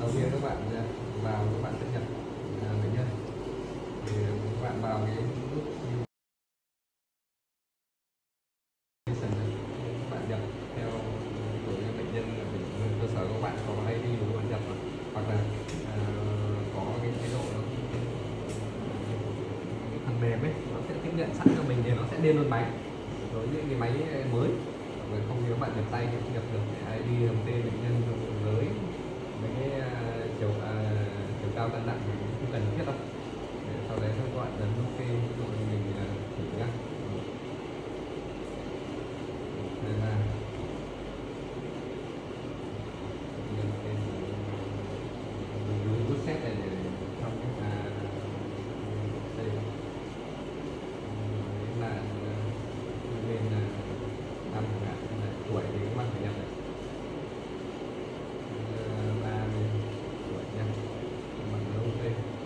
tiên các bạn vào, các bạn sẽ nhập bệnh nhân, thì các bạn vào cái nút các bạn nhập theo của bệnh nhân, cơ sở của bạn có ID của bạn nhập, hoặc là có cái chế độ phần mềm ấy, nó sẽ tiếp nhận sẵn cho mình thì nó sẽ lên luôn máy. Đối với những cái máy mới không, nếu bạn nhập tay thì không nhập được ID, đồng tên bệnh nhân, giới, mấy cái chiều cao cân nặng thì không cần thiết đâu. Sau đấy các bạn ấn OK rồi mình thử nhá. Đây là mình dùng bút set này để trong cái đây là lên năm tuổi thì các bạn phải nhập này, 30 tuổi nha, bằng OK.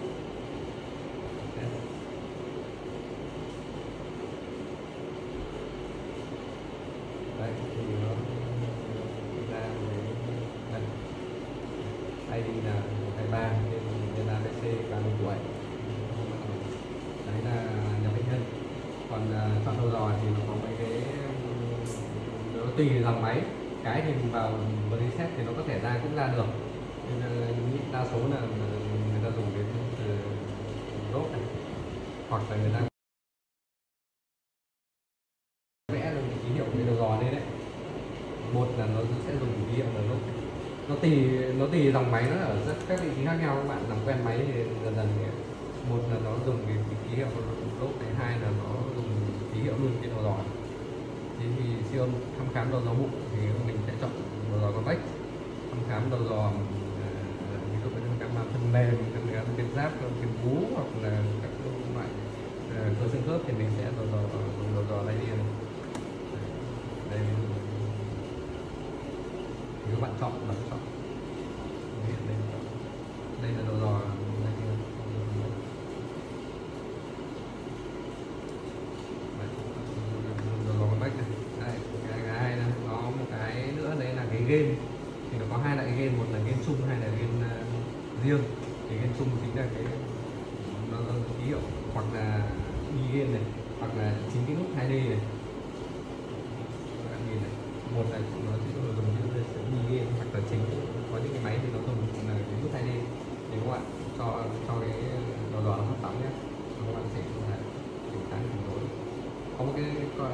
Đấy thì nó ra với ID là 23 trên ABC 30 tuổi. Đấy là nhà bệnh nhân. Còn chọn đầu dò thì nó có mấy cái, nó tùy dòng máy, cái thì mình vào reset thì nó có thể ra cũng ra được, nhưng đa số là người ta dùng cái từ rốt này, hoặc là người ta vẽ lên cái ký hiệu cái đầu dò lên đấy. Một là nó sẽ dùng ký hiệu là rốt, nó tùy dòng máy, nó ở rất các vị trí khác nhau. Các bạn làm quen máy thì dần dần thì một là nó dùng cái ký hiệu rốt, cái hai là nó dùng ký hiệu luôn cái đầu dò. Thế thì siêu âm thăm khám đầu dò bụng thì mình sẽ chọn đầu dò convex. Thăm khám đầu dò ví dụ như các phần mềm, các tuyến giáp, tuyến vú, hoặc là các loại cơ xương khớp thì mình sẽ đầu dò đây liền. Đây thì các bạn chọn đây là đầu dò đây kia. Đầu dò convex này. Đây, cái hai là có một cái nữa đấy là cái game, thì nó có hai loại game, một là game chung, hai là game riêng. Thì game chung chính là cái nó ký hiệu, hoặc là e-game này, hoặc là chính cái nút 2D này. Các bạn nhìn này, một là nó sẽ dùng cái e-game, hoặc là chính có những cái máy thì nó dùng là cái nút 2D. Thì các bạn cho cái đầu dò nó phát sóng nhé, các bạn sẽ kiểm tra hình đối. Có một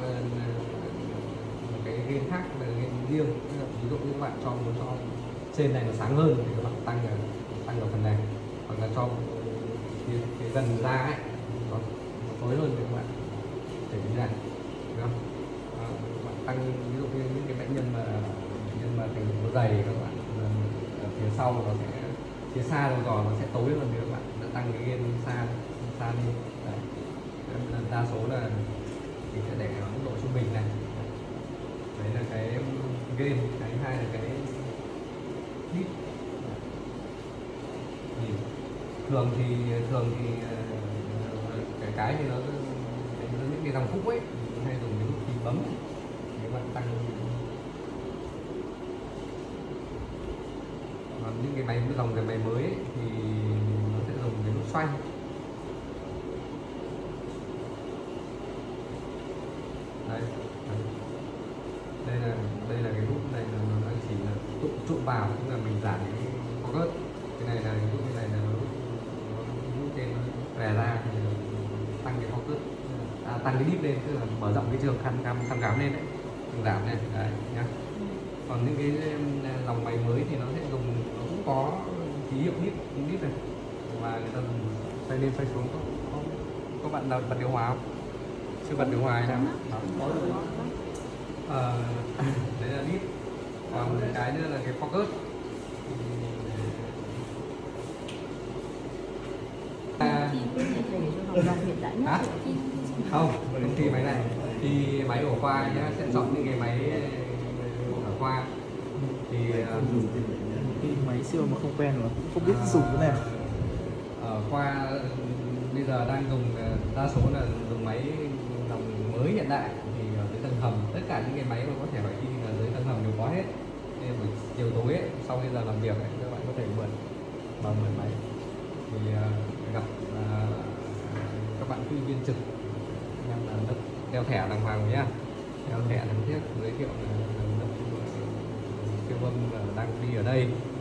cái game khác là game riêng, ví dụ như các bạn muốn cho trên này nó sáng hơn thì các bạn tăng ở phần này, hoặc là cho cái dần ra ấy nó tối hơn thì các bạn để như này, được không? Bạn tăng ví dụ như những cái bệnh nhân mà thành nó dày, các bạn ở phía sau nó sẽ, phía xa đầu dò nó sẽ tối hơn thì các bạn đã tăng cái game xa đi. Đấy. Đa số là mình sẽ để ở mức độ trung bình này. Đấy là cái game. Cái hai là cái deep. Thường thì cái thì nó những cái dòng khúc ấy mình hay dùng cái nút ký bấm này. Nếu bạn tăng, còn những cái máy dòng cái máy mới ấy, thì nó sẽ dùng cái nút xoay. Đây đây là cái nút này, là nó chỉ là trụ vào, tức là mình giảm cái focus. Cái này là nút, cái này là nó nút trên nó rè ra thì tăng cái focus, tăng cái deep lên, tức là mở rộng cái trường thăm khám lên đấy, giảm này, đấy nhá. Còn những cái dòng máy mới thì nó sẽ dùng, nó cũng có ký hiệu deep này, và người ta dùng xoay lên xoay xuống. Có bạn nào bật điều hòa không? Chưa bật điều hòa hay sao? Đấy là deep. Còn cái nữa là cái focus. Không, công ty máy này thì máy của khoa nhá, sẽ chọn những cái máy ở khoa thì máy siêu mà không quen mà không biết dùng cái này. Ở khoa bây giờ đang dùng, đa số là dùng máy dòng mới hiện đại, thì ở dưới tầng hầm tất cả những cái máy mà có thể phải đi là dưới tầng hầm đều có hết. Nên buổi chiều tối ấy, sau khi giờ làm việc ấy, các bạn có thể mượn vào mười mấy thì gặp các bạn kỹ viên trực em là lớp đeo thẻ đàng hoàng nhá, đeo thẻ cần thiết, giới thiệu là lớp siêu âm đang đi ở đây